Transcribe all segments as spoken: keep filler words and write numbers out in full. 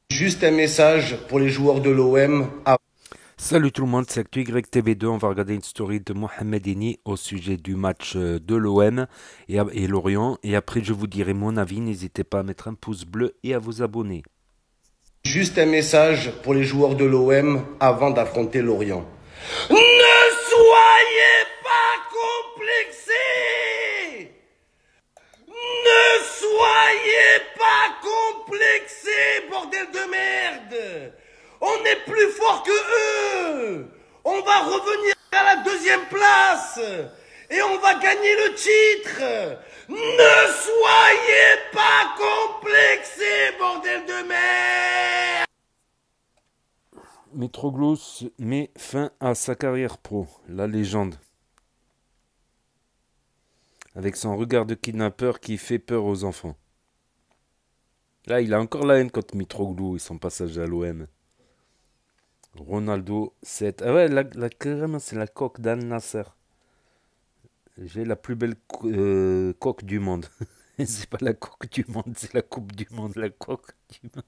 Juste un message pour les joueurs de l'O M. Salut tout le monde, c'est Actu Y T V deux. On va regarder une story de Mohamed Eni au sujet du match de l'O M et, et Lorient. Et après, je vous dirai mon avis. N'hésitez pas à mettre un pouce bleu et à vous abonner. Juste un message pour les joueurs de l'O M avant d'affronter Lorient. Ne soyez pas complexés! Ne soyez pas complexés, bordel de merde! On est plus fort que eux! On va revenir à la deuxième place! Et on va gagner le titre! Ne soyez pas complexés, bordel de merde! Mitroglou met fin à sa carrière pro, la légende. Avec son regard de kidnappeur qui fait peur aux enfants. Là, il a encore la haine contre Mitroglou et son passage à l'O M. Ronaldo, sept. Ah ouais, la, la, carrément, c'est la coque d'Al Nasser. J'ai la plus belle euh, coque du monde. C'est pas la coque du monde, c'est la coupe du monde, la coque du monde.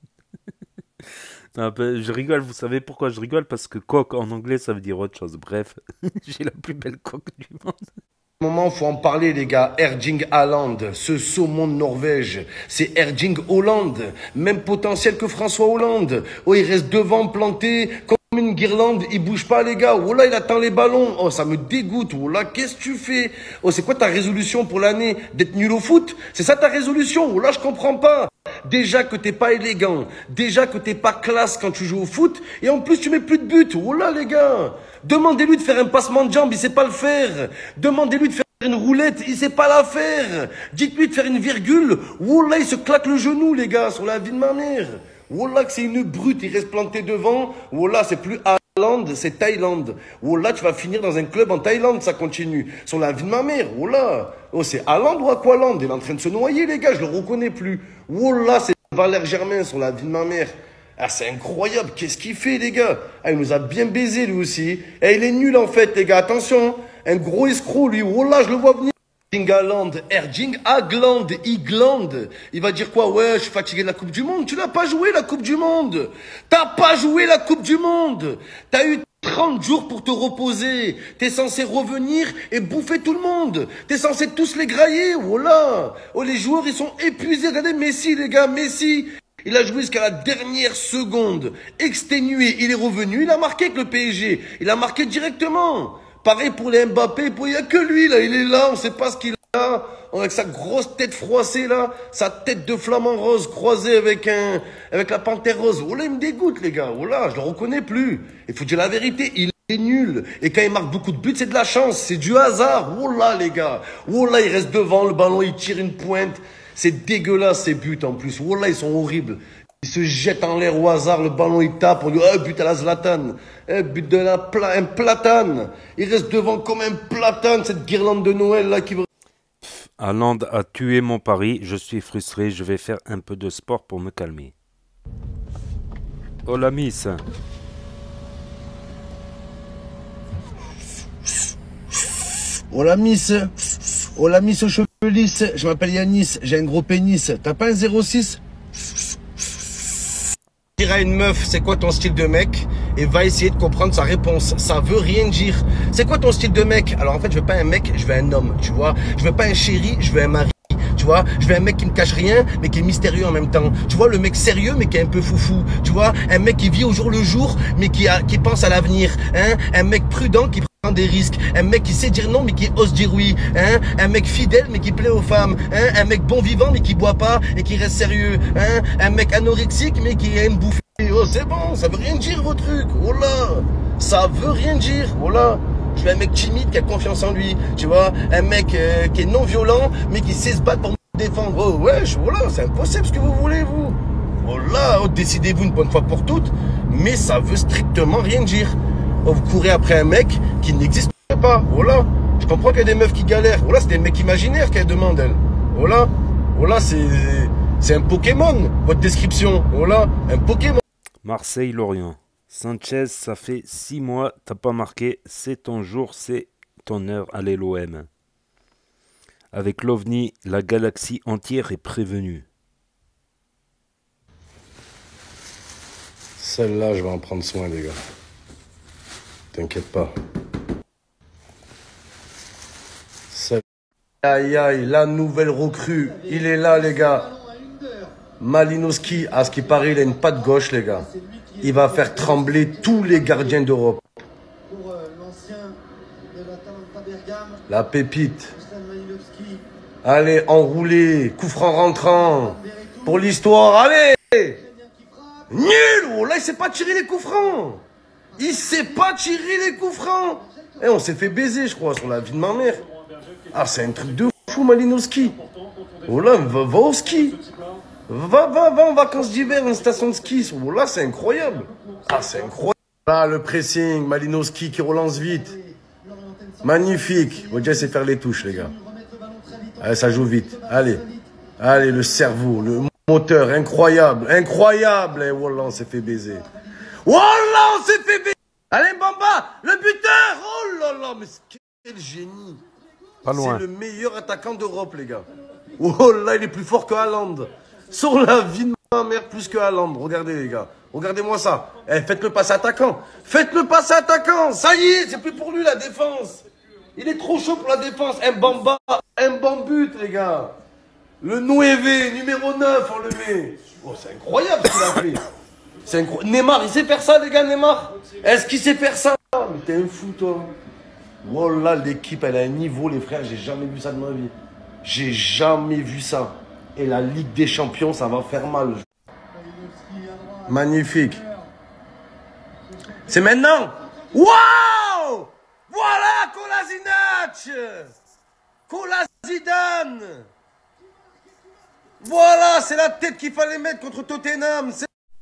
Non, ben, je rigole, vous savez pourquoi je rigole? Parce que coque en anglais ça veut dire autre chose. Bref, j'ai la plus belle coque du monde. Moment, faut en parler, les gars. Erling Haaland, ce saumon de Norvège, c'est Erling Haaland, même potentiel que François Hollande. Oh, il reste devant, planté comme une guirlande, il bouge pas, les gars. Oh là, il attend les ballons. Oh, ça me dégoûte. Oh là, qu'est-ce que tu fais? Oh, c'est quoi ta résolution pour l'année? D'être nul au foot? C'est ça ta résolution? Oh là, je comprends pas. Déjà que t'es pas élégant, déjà que t'es pas classe quand tu joues au foot, et en plus tu mets plus de but. Oh là, les gars, demandez-lui de faire un passement de jambe, il sait pas le faire. Demandez-lui de faire une roulette, il sait pas la faire. Dites-lui de faire une virgule. Oh là, il se claque le genou, les gars, sur la vie de ma mère. Oh là, que c'est une brute, il reste planté devant. Oh là, c'est plus Haaland, c'est Thaïlande. Oh là, tu vas finir dans un club en Thaïlande, ça continue. Sur la vie de ma mère. Oh là, oh, c'est Haaland ou Aqualand? Il est en train de se noyer, les gars, je le reconnais plus. Oh là, c'est Valère Germain sur la vie de ma mère. Ah, c'est incroyable, qu'est-ce qu'il fait, les gars? Ah, il nous a bien baisé, lui aussi. Et il est nul, en fait, les gars, attention. Un gros escroc, lui. Oh là, je le vois venir. Erling Haaland, Erling Haaland, Igland. Il va dire quoi? Ouais, je suis fatigué de la Coupe du Monde. Tu n'as pas joué la Coupe du Monde. T'as pas joué la Coupe du Monde. T'as eu trente jours pour te reposer. T'es censé revenir et bouffer tout le monde. T'es censé tous les grailler. Oh là. Oh, les joueurs, ils sont épuisés. Regardez Messi, les gars, Messi. Il a joué jusqu'à la dernière seconde. Exténué, il est revenu. Il a marqué avec le P S G. Il a marqué directement. Pareil pour les Mbappé, il n'y a que lui, là, il est là, on ne sait pas ce qu'il a. Avec sa grosse tête froissée, là, sa tête de flamant rose croisée avec un, avec la panthère rose. Oh là, il me dégoûte, les gars. Oh là, je le reconnais plus. Il faut dire la vérité, il est nul. Et quand il marque beaucoup de buts, c'est de la chance, c'est du hasard. Oh là, les gars. Oh là, il reste devant, le ballon, il tire une pointe. C'est dégueulasse, ces buts, en plus. Oh là, ils sont horribles. Il se jette en l'air au hasard, le ballon il tape, on dit oh, but à la Zlatan, eh, but de la pla un platane. Il reste devant comme un platane, cette guirlande de Noël là qui veut. Haaland a tué mon pari, je suis frustré, je vais faire un peu de sport pour me calmer. Oh la miss. Oh la miss, oh la miss aux cheveux lisses, je m'appelle Yanis, j'ai un gros pénis, t'as pas un zéro six? À une meuf, c'est quoi ton style de mec? Et va essayer de comprendre sa réponse. Ça veut rien dire. C'est quoi ton style de mec? Alors en fait, je veux pas un mec, je veux un homme, tu vois. Je veux pas un chéri, je veux un mari. Tu vois, je veux un mec qui me cache rien, mais qui est mystérieux en même temps. Tu vois, le mec sérieux, mais qui est un peu foufou. Tu vois, un mec qui vit au jour le jour, mais qui, a, qui pense à l'avenir. Hein? Un mec prudent qui prend des risques. Un mec qui sait dire non, mais qui ose dire oui. Hein? Un mec fidèle, mais qui plaît aux femmes. Hein? Un mec bon vivant, mais qui boit pas et qui reste sérieux. Hein? Un mec anorexique, mais qui aime bouffer. Oh, c'est bon, ça veut rien dire vos trucs. Oh là, ça veut rien dire. Oh là. Je veux un mec timide qui a confiance en lui, tu vois, un mec euh, qui est non violent, mais qui sait se battre pour me défendre. Oh wesh, voilà, c'est impossible ce que vous voulez, vous. Oh là, oh, décidez-vous une bonne fois pour toutes, mais ça veut strictement rien dire. Oh, vous courez après un mec qui n'existe pas. Oh là, je comprends qu'il y a des meufs qui galèrent. Oh là, c'est des mecs imaginaires qu'elles demandent, elles. Oh là, oh là, c'est c'est un Pokémon, votre description. Oh là, un Pokémon. Marseille-Lorient. Sanchez, ça fait six mois, t'as pas marqué, c'est ton jour, c'est ton heure, allez l'O M. Avec l'OVNI, la galaxie entière est prévenue. Celle-là, je vais en prendre soin, les gars. T'inquiète pas. Celle... Aïe, aïe, la nouvelle recrue. Il est là, les gars. Malinowski, à ce qui paraît, il a une patte gauche, les gars. Il va faire trembler tous les gardiens d'Europe. La pépite. Allez, enroulé. Coup franc rentrant. Pour l'histoire, allez. Nul. Oh là, il sait pas tirer les coups francs. Il sait pas tirer les coups francs. Et on s'est fait baiser, je crois, sur la vie de ma mère. Ah, c'est un truc de fou, Malinowski. Oh là, va, va au ski. Va, va, va en vacances d'hiver, une station de ski. Oh là, c'est incroyable. Ah, c'est incroyable. Là, le pressing, Malinowski qui relance vite. Magnifique. On va déjà essayer de faire les touches, les gars. Allez, ça joue vite. Allez. Allez, le cerveau, le moteur, incroyable. Incroyable. Et voilà, on s'est fait baiser. Voilà, on s'est fait baiser. Allez, Bamba, le buteur. Oh là là, mais quel génie. Pas loin. C'est le meilleur attaquant d'Europe, les gars. Oh là, il est plus fort que Haaland. Sur la vie de ma mère, plus que Haaland. Regardez, les gars. Regardez-moi ça. Eh, faites-le passer attaquant. Faites-le passer attaquant. Ça y est, c'est plus pour lui, la défense. Il est trop chaud pour la défense. Un Bamba, un bon but, les gars. Le Nueve, numéro neuf, on le met. Oh, c'est incroyable ce qu'il a fait. C'est incroyable. Neymar, il sait faire ça, les gars, Neymar. Est-ce qu'il sait faire ça? Mais t'es un fou, toi. Oh là, l'équipe, elle a un niveau, les frères. J'ai jamais vu ça de ma vie. J'ai jamais vu ça. Et la Ligue des Champions, ça va faire mal. Magnifique. C'est maintenant. Waouh! Voilà Kolasinac! Kolasinac! Voilà, c'est la tête qu'il fallait mettre contre Tottenham.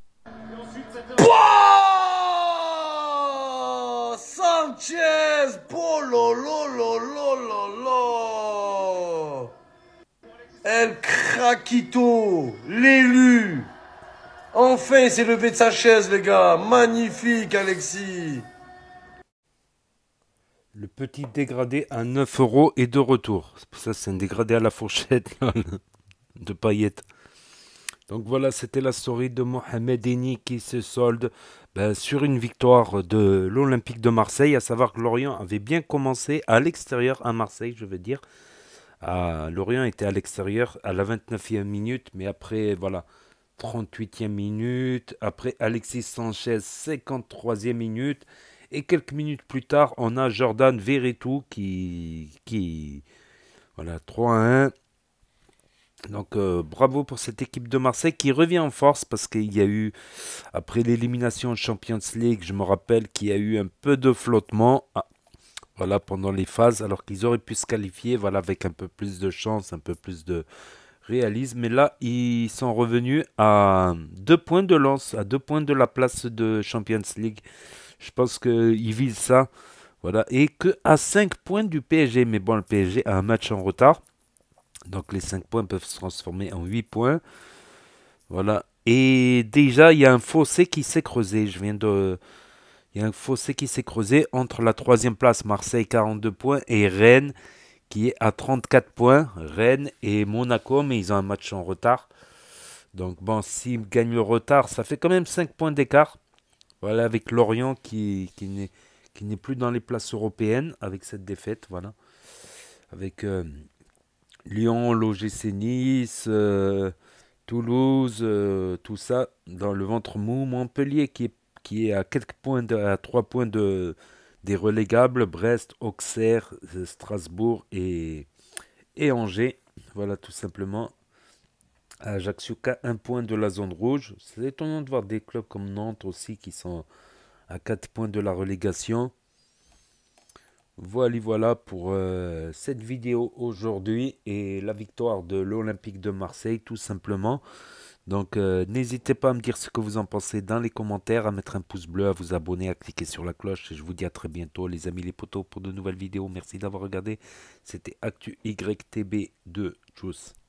Oh Sanchez! Polo, lo, lo, lo, lo, lo. El Craquito, l'élu. Enfin, il s'est levé de sa chaise, les gars. Magnifique, Alexis. Le petit dégradé à neuf euros et de retour. C'est pour ça que c'est un dégradé à la fourchette de paillettes. Donc voilà, c'était la story de Mohamed Eni qui se solde ben, sur une victoire de l'Olympique de Marseille. À savoir que Lorient avait bien commencé à l'extérieur à Marseille, je veux dire. Ah, Lorient était à l'extérieur à la vingt-neuvième minute, mais après, voilà, trente-huitième minute. Après, Alexis Sanchez, cinquante-troisième minute. Et quelques minutes plus tard, on a Jordan Verretou qui, qui voilà, trois à un. Donc euh, bravo pour cette équipe de Marseille qui revient en force parce qu'il y a eu, après l'élimination de Champions League, je me rappelle qu'il y a eu un peu de flottement ah, voilà, pendant les phases, alors qu'ils auraient pu se qualifier voilà, avec un peu plus de chance, un peu plus de réalisme. Mais là, ils sont revenus à deux points de lance, à deux points de la place de Champions League. Je pense qu'ils visent ça. Voilà, et qu'à cinq points du P S G. Mais bon, le P S G a un match en retard. Donc les cinq points peuvent se transformer en huit points. Voilà. Et déjà, il y a un fossé qui s'est creusé. Je viens de... Il y a un fossé qui s'est creusé entre la troisième place, Marseille, quarante-deux points, et Rennes, qui est à trente-quatre points. Rennes et Monaco, mais ils ont un match en retard. Donc bon, s'ils gagnent le retard, ça fait quand même cinq points d'écart. Voilà, avec Lorient qui, qui n'est qui n'est plus dans les places européennes avec cette défaite. Voilà. Avec... Euh, Lyon, l'O G C Nice, euh, Toulouse, euh, tout ça dans le ventre mou. Montpellier qui est, qui est à quelques points, de, à trois points de, des relégables. Brest, Auxerre, Strasbourg et, et Angers. Voilà tout simplement. Ajaccio qu'à un point de la zone rouge. C'est étonnant de voir des clubs comme Nantes aussi qui sont à quatre points de la relégation. Voilà, voilà pour euh, cette vidéo aujourd'hui et la victoire de l'Olympique de Marseille tout simplement. Donc euh, n'hésitez pas à me dire ce que vous en pensez dans les commentaires, à mettre un pouce bleu, à vous abonner, à cliquer sur la cloche. Et je vous dis à très bientôt les amis les potos pour de nouvelles vidéos. Merci d'avoir regardé. C'était Actu Y T B de Juice.